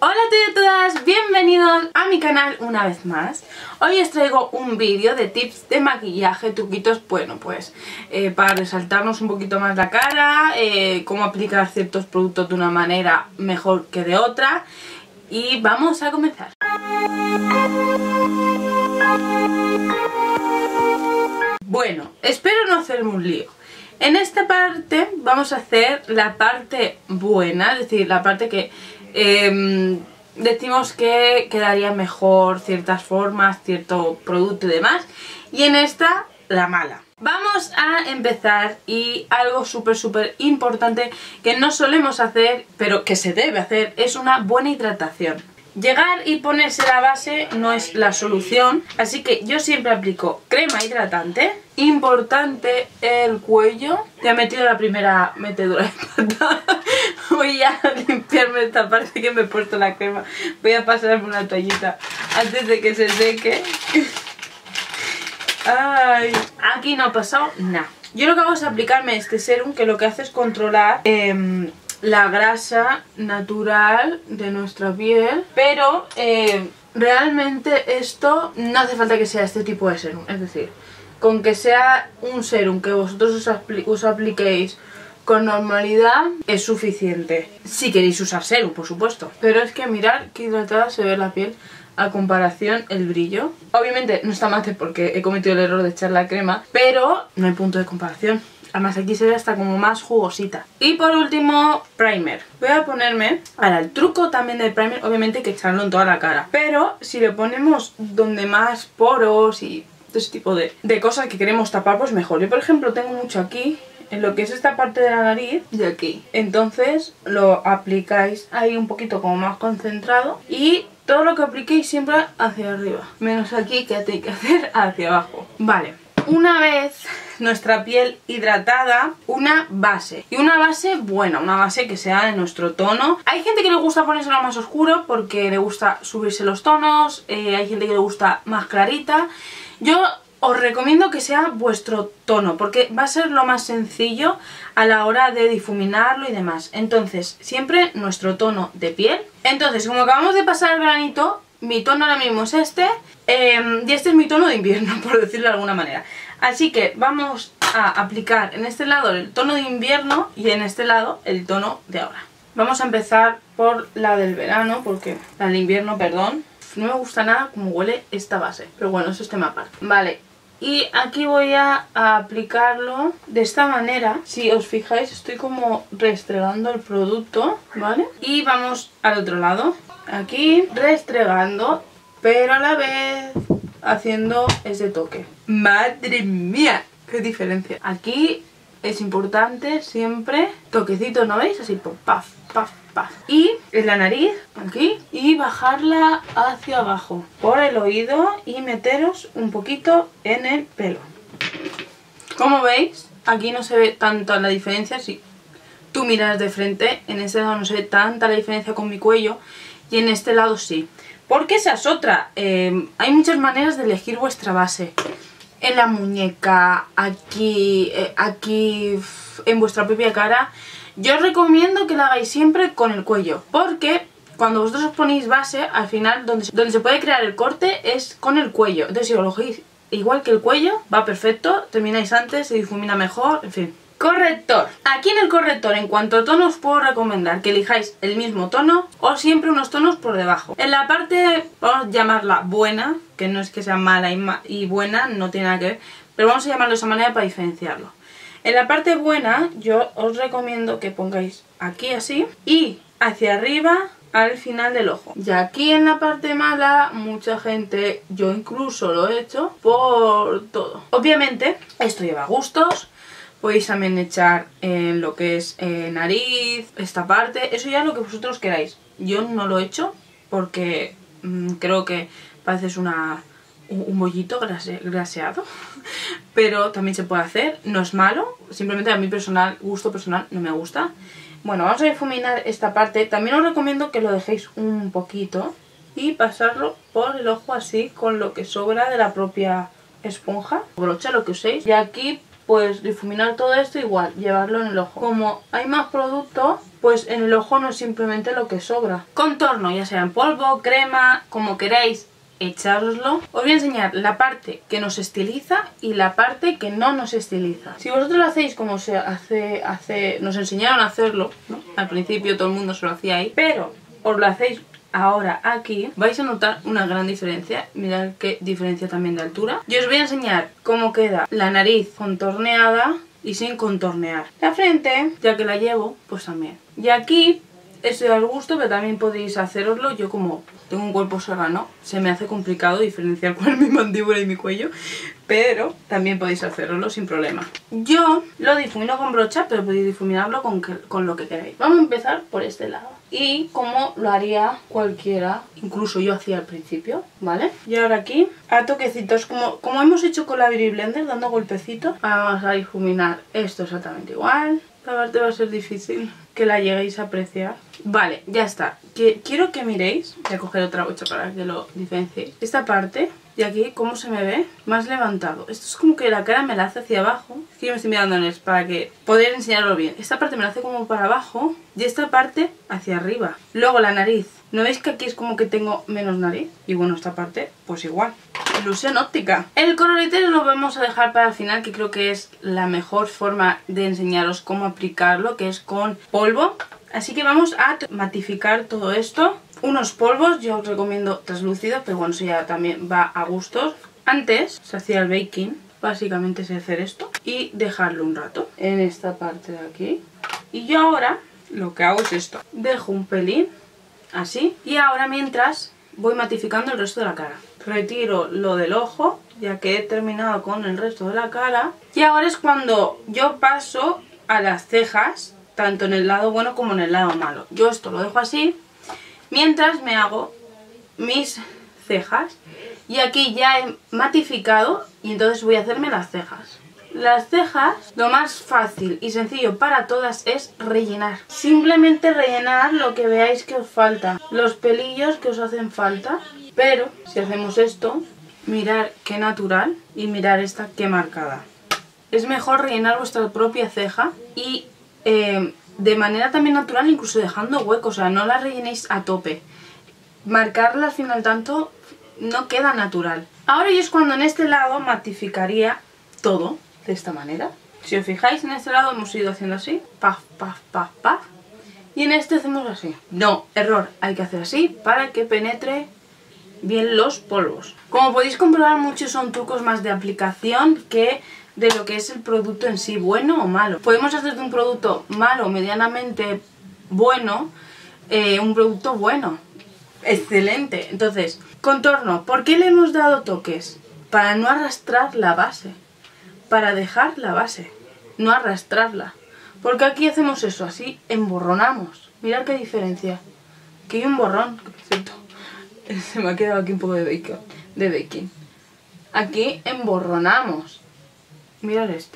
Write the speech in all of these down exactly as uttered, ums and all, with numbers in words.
Hola a todos y a todas, bienvenidos a mi canal una vez más. Hoy os traigo un vídeo de tips de maquillaje, truquitos, bueno pues eh, para resaltarnos un poquito más la cara, eh, cómo aplicar ciertos productos de una manera mejor que de otra. Y vamos a comenzar. Bueno, espero no hacerme un lío. En esta parte vamos a hacer la parte buena, es decir, la parte que eh, decimos que quedaría mejor ciertas formas, cierto producto y demás. Y en esta, la mala. Vamos a empezar, y algo súper súper importante que no solemos hacer, pero que se debe hacer, es una buena hidratación. Llegar y ponerse la base no es la solución, así que yo siempre aplico crema hidratante. Importante el cuello. Ya he metido la primera metedura de pata. Voy a limpiarme esta parte que me he puesto la crema. Voy a pasarme una toallita antes de que se seque. Ay, aquí no ha pasado nada. Yo lo que hago es aplicarme este serum, que lo que hace es controlar eh, la grasa natural de nuestra piel, pero eh, realmente esto no hace falta que sea este tipo de serum. Es decir, con que sea un serum que vosotros os, apli os apliquéis con normalidad es suficiente. Si queréis usar serum, por supuesto. Pero es que mirad qué hidratada se ve la piel a comparación el brillo. Obviamente no está mate porque he cometido el error de echar la crema, pero no hay punto de comparación. Además aquí se ve hasta como más jugosita. Y por último, primer. Voy a ponerme... Ahora, el truco también del primer, obviamente hay que echarlo en toda la cara, pero si le ponemos donde más poros y ese tipo de, de cosas que queremos tapar, pues mejor. Yo por ejemplo tengo mucho aquí, en lo que es esta parte de la nariz y aquí. Entonces lo aplicáis ahí un poquito como más concentrado y todo lo que apliquéis siempre hacia arriba, menos aquí que hay que hacer hacia abajo. Vale, una vez nuestra piel hidratada, una base. Y una base buena, una base que sea de nuestro tono. Hay gente que le gusta ponérselo más oscuro porque le gusta subirse los tonos, eh, hay gente que le gusta más clarita. Yo os recomiendo que sea vuestro tono, porque va a ser lo más sencillo a la hora de difuminarlo y demás. Entonces, siempre nuestro tono de piel. Entonces, como acabamos de pasar el granito, mi tono ahora mismo es este, eh, y este es mi tono de invierno, por decirlo de alguna manera. Así que vamos a aplicar en este lado el tono de invierno y en este lado el tono de ahora. Vamos a empezar por la del verano, porque la del invierno, perdón. No me gusta nada como huele esta base, pero bueno, eso es tema aparte. Vale, y aquí voy a, a aplicarlo de esta manera. Si os fijáis, estoy como restregando el producto, ¿vale? Y vamos al otro lado. Aquí restregando, pero a la vez haciendo ese toque. ¡Madre mía! ¡Qué diferencia! Aquí es importante siempre toquecitos, ¿no veis? Así, pum, paf, paf, paf. Y en la nariz, aquí, y bajarla hacia abajo por el oído y meteros un poquito en el pelo. Como veis, aquí no se ve tanto la diferencia. Si tú miras de frente, en este lado no se ve tanta la diferencia con mi cuello, y en este lado sí. Porque esa es otra. Eh, hay muchas maneras de elegir vuestra base. En la muñeca, aquí, eh, aquí, en vuestra propia cara. Yo os recomiendo que la hagáis siempre con el cuello, porque cuando vosotros os ponéis base, al final donde, donde se puede crear el corte es con el cuello. Entonces si os lo cogéis igual que el cuello, va perfecto, termináis antes, se difumina mejor, en fin. Corrector. Aquí en el corrector, en cuanto a tono, os puedo recomendar que elijáis el mismo tono o siempre unos tonos por debajo. En la parte, vamos a llamarla buena, que no es que sea mala y, ma y buena, no tiene nada que ver, pero vamos a llamarlo de esa manera para diferenciarlo. En la parte buena, yo os recomiendo que pongáis aquí así y hacia arriba al final del ojo. Y aquí en la parte mala, mucha gente, yo incluso lo he hecho, por todo. Obviamente, esto lleva gustos. Podéis también echar en lo que es eh, nariz, esta parte, eso ya es lo que vosotros queráis. Yo no lo he hecho porque mmm, creo que pareces una, un bollito grase, graseado, pero también se puede hacer, no es malo, simplemente a mi personal, gusto personal, no me gusta. Bueno, vamos a difuminar esta parte. También os recomiendo que lo dejéis un poquito y pasarlo por el ojo así con lo que sobra de la propia esponja, brocha, lo que uséis. Y aquí pues difuminar todo esto igual, llevarlo en el ojo. Como hay más producto, pues en el ojo no es simplemente lo que sobra. Contorno, ya sea en polvo, crema, como queráis echároslo. Os voy a enseñar la parte que nos estiliza y la parte que no nos estiliza. Si vosotros lo hacéis como se hace, hace nos enseñaron a hacerlo, ¿no? Al principio todo el mundo se lo hacía ahí, pero os lo hacéis ahora aquí, vais a notar una gran diferencia. Mirad qué diferencia también de altura. Yo os voy a enseñar cómo queda la nariz contorneada y sin contornear. La frente, ya que la llevo, pues también. Y aquí estoy al gusto, pero también podéis haceroslo. Yo como tengo un cuerpo serrano, se me hace complicado diferenciar cuál es mi mandíbula y mi cuello, pero también podéis haceroslo sin problema. Yo lo difumino con brocha, pero podéis difuminarlo con, que, con lo que queráis. Vamos a empezar por este lado. Y como lo haría cualquiera, incluso yo hacía al principio, ¿vale? Y ahora aquí, a toquecitos, como, como hemos hecho con la Beauty Blender, dando golpecitos, vamos a difuminar esto exactamente igual. La parte va a ser difícil que la lleguéis a apreciar. Vale, ya está. Que, quiero que miréis, voy a coger otra brocha para que lo diferenciéis. Esta parte, y aquí, ¿cómo se me ve? Más levantado. Esto es como que la cara me la hace hacia abajo. Es que yo me estoy mirando en el para que poder enseñarlo bien. Esta parte me la hace como para abajo y esta parte hacia arriba. Luego la nariz. ¿No veis que aquí es como que tengo menos nariz? Y bueno, esta parte, pues igual. Ilusión óptica. El colorete lo vamos a dejar para el final, que creo que es la mejor forma de enseñaros cómo aplicarlo, que es con polvo. Así que vamos a matificar todo esto. Unos polvos, yo os recomiendo translúcidos, pero bueno, eso ya también va a gustos. Antes se hacía el baking, básicamente es hacer esto y dejarlo un rato en esta parte de aquí. Y yo ahora lo que hago es esto. Dejo un pelín, así. Y ahora mientras voy matificando el resto de la cara. Retiro lo del ojo, ya que he terminado con el resto de la cara. Y ahora es cuando yo paso a las cejas, tanto en el lado bueno como en el lado malo. Yo esto lo dejo así, mientras me hago mis cejas. Y aquí ya he matificado y entonces voy a hacerme las cejas. Las cejas, lo más fácil y sencillo para todas es rellenar. Simplemente rellenar lo que veáis que os falta. Los pelillos que os hacen falta. Pero si hacemos esto, mirar qué natural y mirar esta qué marcada. Es mejor rellenar vuestra propia ceja y eh, de manera también natural, incluso dejando huecos. O sea, no la rellenéis a tope. Marcarla al final tanto no queda natural. Ahora yo es cuando en este lado matificaría todo de esta manera. Si os fijáis, en este lado hemos ido haciendo así, paf, paf, paf, paf. Y en este hacemos así. No, error, hay que hacer así para que penetre bien los polvos. Como podéis comprobar, muchos son trucos más de aplicación que de lo que es el producto en sí, bueno o malo. Podemos hacer de un producto malo, medianamente bueno, eh, un producto bueno, excelente. Entonces, contorno, ¿por qué le hemos dado toques? Para no arrastrar la base, para dejar la base, no arrastrarla. Porque aquí hacemos eso, así emborronamos. Mirad qué diferencia. Que hay un borrón, que por cierto, se me ha quedado aquí un poco de bacon, de baking. Aquí emborronamos. Mirad este.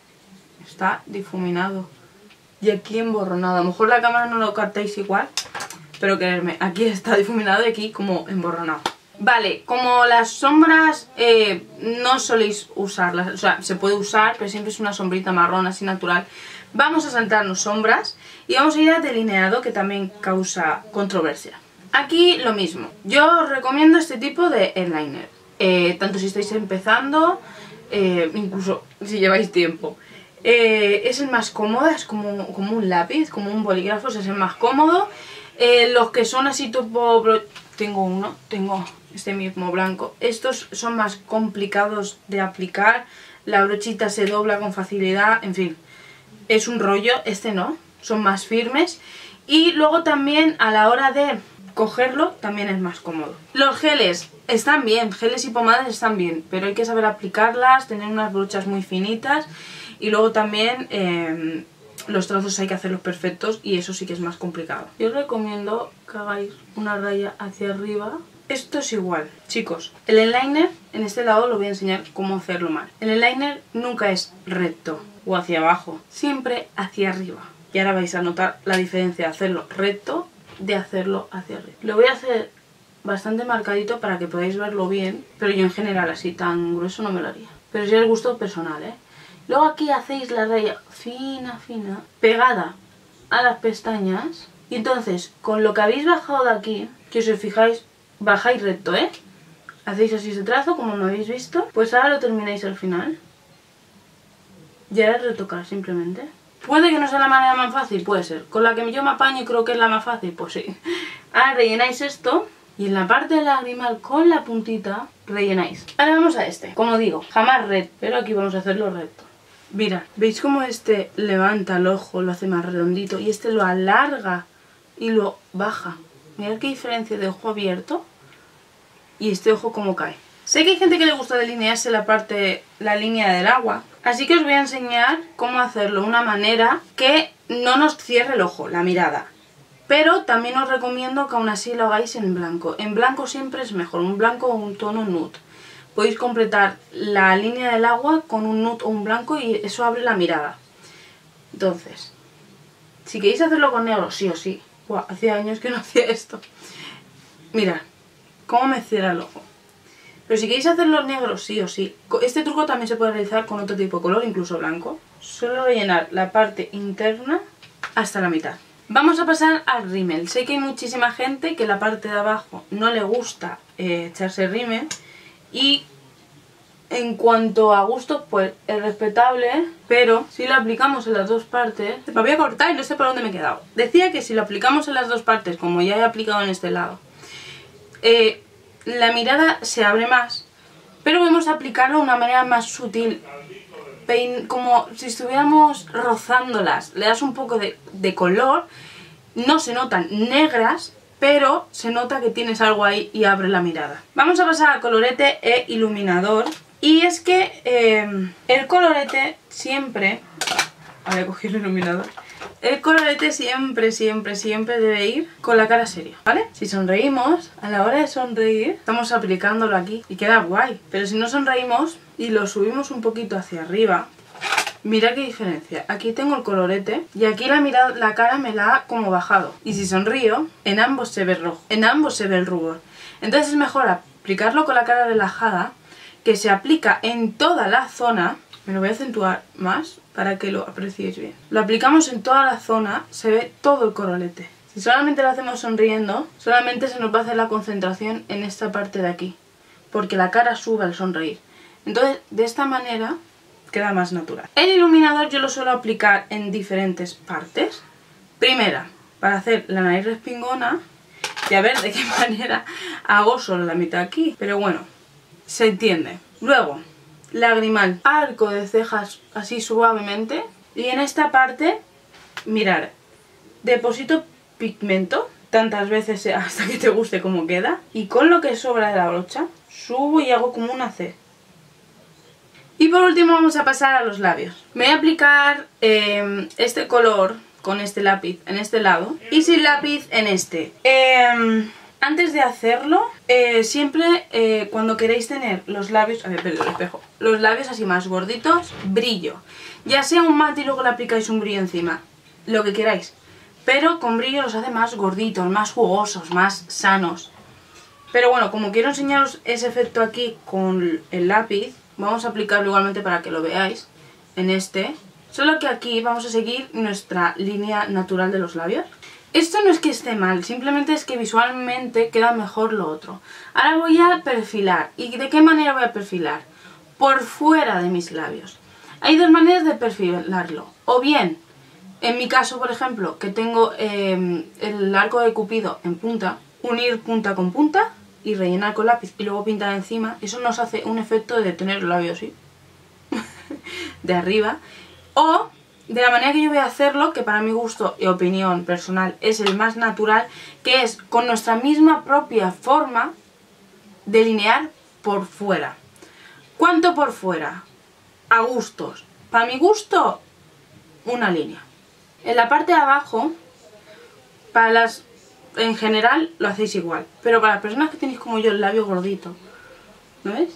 Está difuminado. Y aquí emborronado. A lo mejor la cámara no lo captáis igual, pero creedme, aquí está difuminado y aquí como emborronado. Vale, como las sombras eh, no soléis usarlas, o sea, se puede usar, pero siempre es una sombrita marrón así natural. Vamos a saltarnos sombras y vamos a ir a delineado, que también causa controversia. Aquí lo mismo, yo os recomiendo este tipo de eyeliner, eh, tanto si estáis empezando, eh, incluso si lleváis tiempo. Eh, es el más cómodo, es como, como un lápiz, como un bolígrafo, es el más cómodo. Eh, los que son así tipo... Tengo uno, tengo este mismo blanco. Estos son más complicados de aplicar, la brochita se dobla con facilidad, en fin, es un rollo. Este no, son más firmes. Y luego también a la hora de cogerlo también es más cómodo. Los geles están bien, geles y pomadas están bien, pero hay que saber aplicarlas, tener unas brochas muy finitas. Y luego también eh, los trazos hay que hacerlos perfectos y eso sí que es más complicado. Yo os recomiendo que hagáis una raya hacia arriba. Esto es igual, chicos. El eyeliner, en este lado lo voy a enseñar cómo hacerlo mal. El eyeliner nunca es recto o hacia abajo, siempre hacia arriba. Y ahora vais a notar la diferencia de hacerlo recto de hacerlo hacia arriba. Lo voy a hacer bastante marcadito para que podáis verlo bien, pero yo en general así tan grueso no me lo haría. Pero sí es gusto personal, ¿eh? Luego aquí hacéis la raya fina, fina, pegada a las pestañas. Y entonces, con lo que habéis bajado de aquí, que si os fijáis, bajáis recto, ¿eh? Hacéis así ese trazo, como lo habéis visto. Pues ahora lo termináis al final. Y ahora retocar simplemente. ¿Puede que no sea la manera más fácil? Puede ser. Con la que yo me apaño y creo que es la más fácil, pues sí. Ahora rellenáis esto. Y en la parte del lagrimal con la puntita rellenáis. Ahora vamos a este. Como digo, jamás recto, pero aquí vamos a hacerlo recto. Mirad, ¿veis cómo este levanta el ojo, lo hace más redondito? Y este lo alarga y lo baja. Mirad qué diferencia de ojo abierto y este ojo como cae. Sé que hay gente que le gusta delinearse la parte, la línea del agua, así que os voy a enseñar cómo hacerlo de una manera que no nos cierre el ojo, la mirada. Pero también os recomiendo que aún así lo hagáis en blanco. En blanco siempre es mejor, un blanco o un tono nude. Podéis completar la línea del agua con un nude o un blanco y eso abre la mirada. Entonces, si queréis hacerlo con negro, sí o sí. Buah, hacía años que no hacía esto. Mirad, cómo me cierra el ojo. Pero si queréis hacerlo negro, sí o sí. Este truco también se puede realizar con otro tipo de color, incluso blanco. Solo rellenar la parte interna hasta la mitad. Vamos a pasar al rímel. Sé que hay muchísima gente que la parte de abajo no le gusta eh, echarse rímel. Y en cuanto a gusto, pues es respetable. Pero si lo aplicamos en las dos partes... Me voy a cortar y no sé por dónde me he quedado. Decía que si lo aplicamos en las dos partes, como ya he aplicado en este lado, eh, la mirada se abre más. Pero vamos a aplicarlo de una manera más sutil. Pein, como si estuviéramos rozándolas. Le das un poco de, de color. No se notan negras, pero se nota que tienes algo ahí y abre la mirada. Vamos a pasar a colorete e iluminador. Y es que eh, el colorete siempre... Voy a coger el iluminador. El colorete siempre, siempre, siempre debe ir con la cara seria, ¿vale? Si sonreímos, a la hora de sonreír, estamos aplicándolo aquí y queda guay. Pero si no sonreímos y lo subimos un poquito hacia arriba, mira qué diferencia. Aquí tengo el colorete y aquí la mirada, la cara me la ha como bajado. Y si sonrío, en ambos se ve rojo, en ambos se ve el rubor. Entonces es mejor aplicarlo con la cara relajada, que se aplica en toda la zona. Me lo voy a acentuar más para que lo apreciéis bien. Lo aplicamos en toda la zona, se ve todo el colorete. Si solamente lo hacemos sonriendo, solamente se nos va a hacer la concentración en esta parte de aquí, porque la cara sube al sonreír. Entonces, de esta manera queda más natural. El iluminador yo lo suelo aplicar en diferentes partes. Primera, para hacer la nariz respingona, y a ver de qué manera hago solo la mitad aquí. Pero bueno, se entiende. Luego, lagrimal, arco de cejas así suavemente. Y en esta parte, mirar, deposito pigmento tantas veces hasta que te guste cómo queda. Y con lo que sobra de la brocha, subo y hago como una C. Y por último vamos a pasar a los labios. Me voy a aplicar eh, este color con este lápiz en este lado y sin lápiz en este. Eh, antes de hacerlo, eh, siempre eh, cuando queréis tener los labios, a ver, perdón, el espejo, los labios así más gorditos, brillo. Ya sea un mate y luego le aplicáis un brillo encima, lo que queráis. Pero con brillo los hace más gorditos, más jugosos, más sanos. Pero bueno, como quiero enseñaros ese efecto aquí con el lápiz, vamos a aplicarlo igualmente para que lo veáis en este. Solo que aquí vamos a seguir nuestra línea natural de los labios. Esto no es que esté mal, simplemente es que visualmente queda mejor lo otro. Ahora voy a perfilar. ¿Y de qué manera voy a perfilar? Por fuera de mis labios. Hay dos maneras de perfilarlo. O bien, en mi caso, por ejemplo, que tengo eh, el arco de Cupido en punta, unir punta con punta y rellenar con lápiz y luego pintar encima. Eso nos hace un efecto de tener el labio así, de arriba. O de la manera que yo voy a hacerlo, que para mi gusto y opinión personal es el más natural, que es con nuestra misma propia forma delinear por fuera. ¿Cuánto por fuera? A gustos. Para mi gusto, una línea. En la parte de abajo, para las... en general lo hacéis igual, pero para las personas que tenéis como yo el labio gordito, ¿no ves?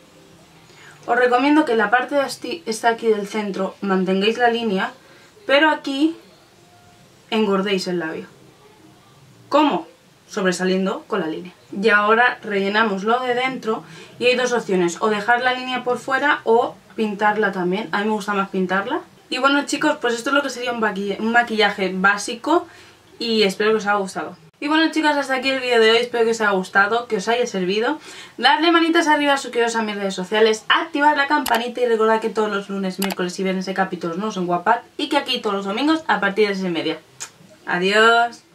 Os recomiendo que en la parte de esta aquí del centro mantengáis la línea, pero aquí engordéis el labio. ¿Cómo? Sobresaliendo con la línea. Y ahora rellenamos lo de dentro y hay dos opciones, o dejar la línea por fuera o pintarla también. A mí me gusta más pintarla. Y bueno chicos, pues esto es lo que sería un maquillaje, un maquillaje básico y espero que os haya gustado. Y bueno chicos, hasta aquí el vídeo de hoy, espero que os haya gustado, que os haya servido. Dadle manitas arriba, suscribiros a mis redes sociales, activad la campanita y recordad que todos los lunes, miércoles y viernes hay capítulos nuevos en Wattpad y que aquí todos los domingos a partir de seis y media. Adiós.